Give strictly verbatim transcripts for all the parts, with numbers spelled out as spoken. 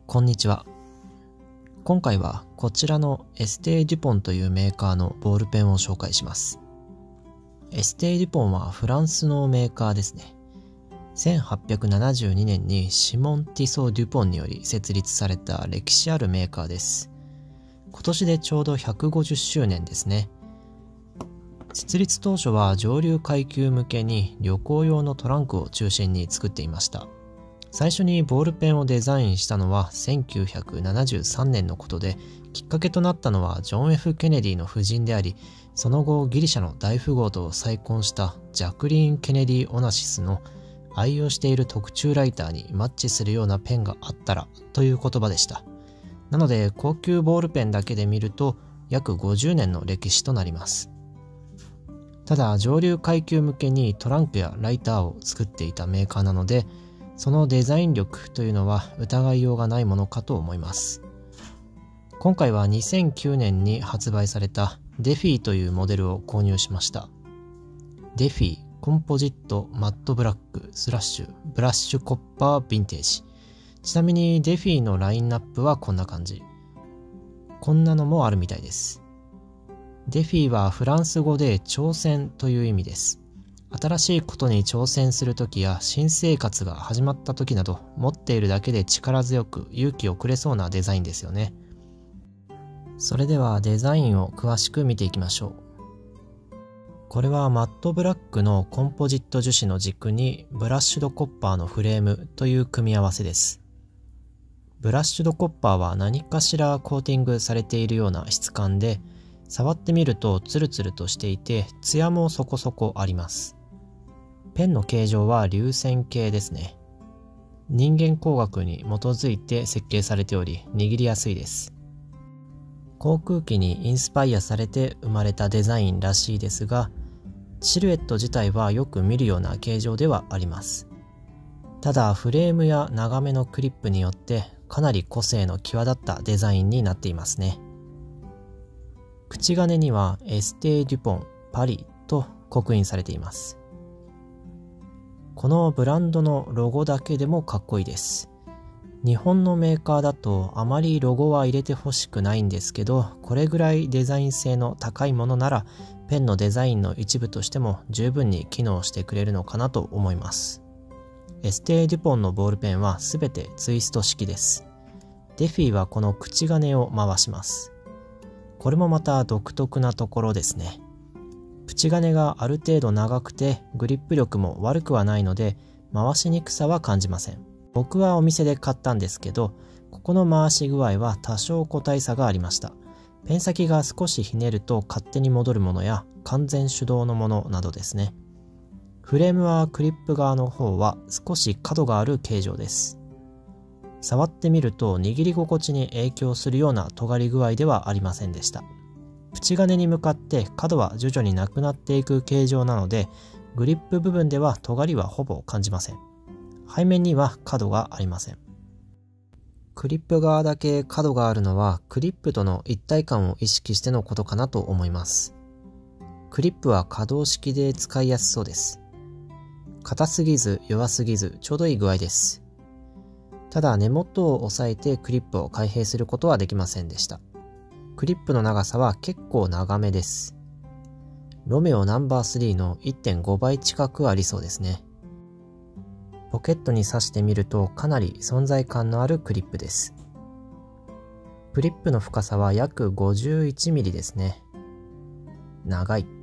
こんにちは。今回はこちらのエステー・デュポンというメーカーのボールペンを紹介します。エステー・デュポンはフランスのメーカーですね。せんはっぴゃくななじゅうにねんにシモン・ティソー・デュポンにより設立された歴史あるメーカーです。今年でちょうどひゃくごじゅっしゅうねんですね。設立当初は上流階級向けに旅行用のトランクを中心に作っていました。最初にボールペンをデザインしたのはせんきゅうひゃくななじゅうさんねんのことで、きっかけとなったのはジョン・ F ・ケネディの夫人であり、その後ギリシャの大富豪と再婚したジャクリーン・ケネディ・オナシスの愛用している特注ライターにマッチするようなペンがあったらという言葉でした。なので高級ボールペンだけで見ると約ごじゅうねんの歴史となります。ただ上流階級向けにトランクやライターを作っていたメーカーなので、そのデザイン力というのは疑いようがないものかと思います。今回はにせんきゅうねんに発売されたデフィーというモデルを購入しました。デフィーコンポジットマットブラックスラッシュブラッシュコッパーヴィンテージ。ちなみにデフィーのラインナップはこんな感じ。こんなのもあるみたいです。デフィーはフランス語で挑戦という意味です。新しいことに挑戦するときや新生活が始まったときなど、持っているだけで力強く勇気をくれそうなデザインですよね。それではデザインを詳しく見ていきましょう。これはマットブラックのコンポジット樹脂の軸にブラッシュドコッパーのフレームという組み合わせです。ブラッシュドコッパーは何かしらコーティングされているような質感で、触ってみるとツルツルとしていてツヤもそこそこあります。ペンの形状は流線形ですね。人間工学に基づいて設計されており握りやすいです。航空機にインスパイアされて生まれたデザインらしいですが、シルエット自体はよく見るような形状ではあります。ただフレームや長めのクリップによってかなり個性の際立ったデザインになっていますね。口金にはエステー・デュポン・パリと刻印されています。このブランドのロゴだけでもかっこいいです。日本のメーカーだとあまりロゴは入れてほしくないんですけど、これぐらいデザイン性の高いものならペンのデザインの一部としても十分に機能してくれるのかなと思います。エステー・デュポンのボールペンはすべてツイスト式です。デフィーはこの口金を回します。これもまた独特なところですね。口金がある程度長くてグリップ力も悪くはないので回しにくさは感じません。僕はお店で買ったんですけど、ここの回し具合は多少個体差がありました。ペン先が少しひねると勝手に戻るものや完全手動のものなどですね。フレームはクリップ側の方は少し角がある形状です。触ってみると握り心地に影響するような尖り具合ではありませんでした。口金に向かって角は徐々になくなっていく形状なので、グリップ部分では尖りはほぼ感じません。背面には角がありません。クリップ側だけ角があるのはクリップとの一体感を意識してのことかなと思います。クリップは可動式で使いやすそうです。硬すぎず弱すぎずちょうどいい具合です。ただ根元を押さえてクリップを開閉することはできませんでした。クリップの長さは結構長めです。ロメオナンバースリーの いってんご 倍近くありそうですね。ポケットに挿してみるとかなり存在感のあるクリップです。クリップの深さは約 ごじゅういちミリ ですね。長い。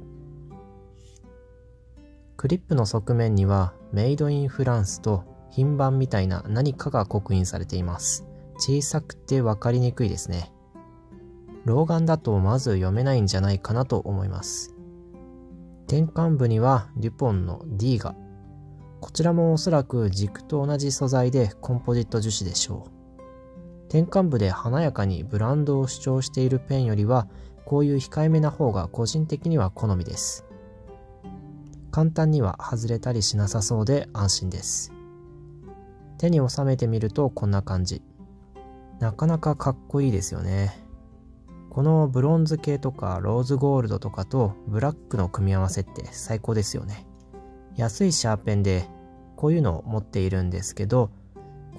クリップの側面にはメイドインフランスと品番みたいな何かが刻印されています。小さくて分かりにくいですね。老眼だとまず読めないんじゃないかなと思います。転換部にはデュポンの D が。こちらもおそらく軸と同じ素材でコンポジット樹脂でしょう。転換部で華やかにブランドを主張しているペンよりはこういう控えめな方が個人的には好みです。簡単には外れたりしなさそうで安心です。手に収めてみるとこんな感じ。なかなかかっこいいですよね。このブロンズ系とかローズゴールドとかとブラックの組み合わせって最高ですよね。安いシャーペンでこういうのを持っているんですけど、こ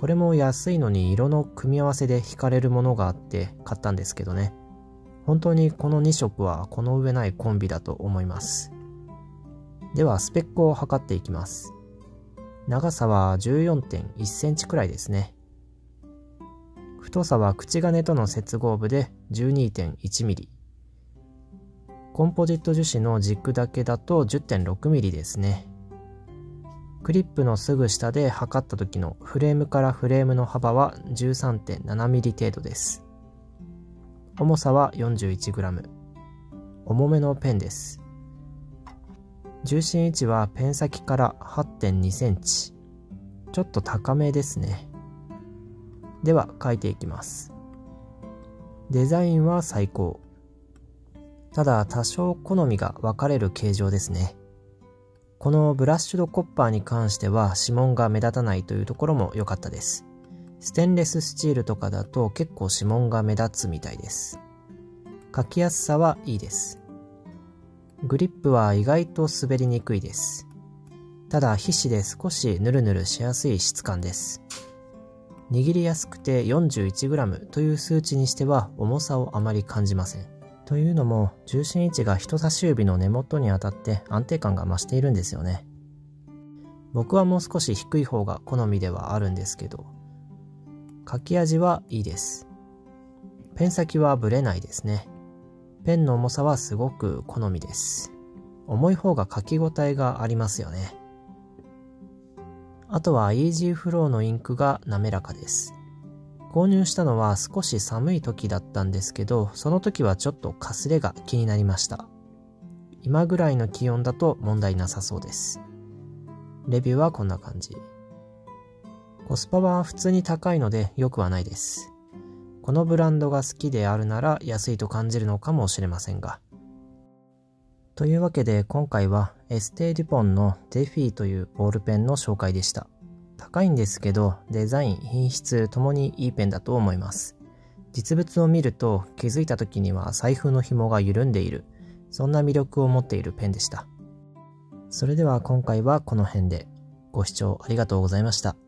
これも安いのに色の組み合わせで惹かれるものがあって買ったんですけどね。本当にこのにしょくはこの上ないコンビだと思います。ではスペックを測っていきます。長さは じゅうよんてんいちセンチくらいですね。太さは口金との接合部で じゅうにてんいちミリ。コンポジット樹脂の軸だけだと じゅってんろくミリですね。クリップのすぐ下で測った時のフレームからフレームの幅は じゅうさんてんななミリ程度です。重さは よんじゅういちグラム。重めのペンです。重心位置はペン先から はってんにセンチ。ちょっと高めですね。では書いていきます。デザインは最高。ただ多少好みが分かれる形状ですね。このブラッシュドコッパーに関しては指紋が目立たないというところも良かったです。ステンレススチールとかだと結構指紋が目立つみたいです。書きやすさはいいです。グリップは意外と滑りにくいです。ただ皮脂で少しヌルヌルしやすい質感です。握りやすくて よんじゅういちグラム という数値にしては重さをあまり感じません。というのも重心位置が人差し指の根元に当たって安定感が増しているんですよね。僕はもう少し低い方が好みではあるんですけど、書き味はいいです。ペン先はブレないですね。ペンの重さはすごく好みです。重い方が書き応えがありますよね。あとはイージーフローのインクが滑らかです。購入したのは少し寒い時だったんですけど、その時はちょっとかすれが気になりました。今ぐらいの気温だと問題なさそうです。レビューはこんな感じ。コスパは普通に高いので良くはないです。このブランドが好きであるなら安いと感じるのかもしれませんが。というわけで今回はエステー・デュポンのデフィというボールペンの紹介でした。高いんですけどデザイン、品質ともにいいペンだと思います。実物を見ると気づいた時には財布の紐が緩んでいる、そんな魅力を持っているペンでした。それでは今回はこの辺で。ご視聴ありがとうございました。